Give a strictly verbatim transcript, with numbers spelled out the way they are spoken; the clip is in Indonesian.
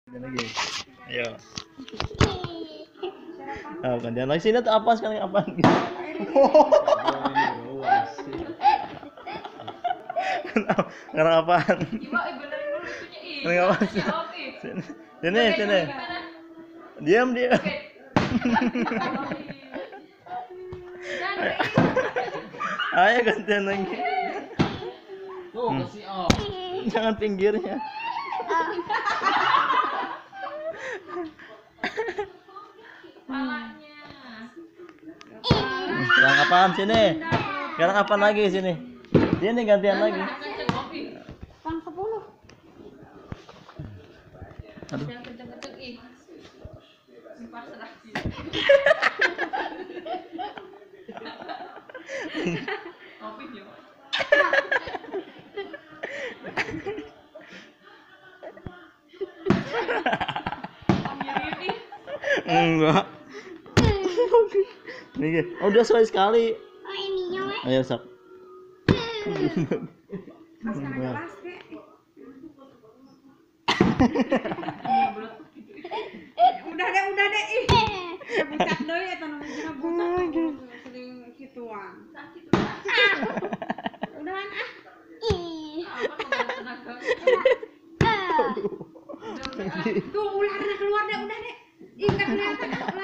Lagi. Ayo. Oh, gantian lagi sini tuh apa sekali apa? Ngarang apaan? Ngarang apa? Sini, sini. Diam, diam. Ayo gantian lagi. Tuh, kasih oh. Jangan pinggirnya. Sekarang apaan sini? Sekarang apaan lagi sini? Dia nih gantian lagi. Pang sepuluh. Aduh. Enggak. Nih, oh, udah selesai sekali. Oh ininya weh. Ayo sak. Udah deh, udah deh ih. Bucat deui eta nu mungkin bucat sering kituan. Udahan ah. Ih. Tuh ularnya keluar deh, udah deh. Ih, enggak kelihatan.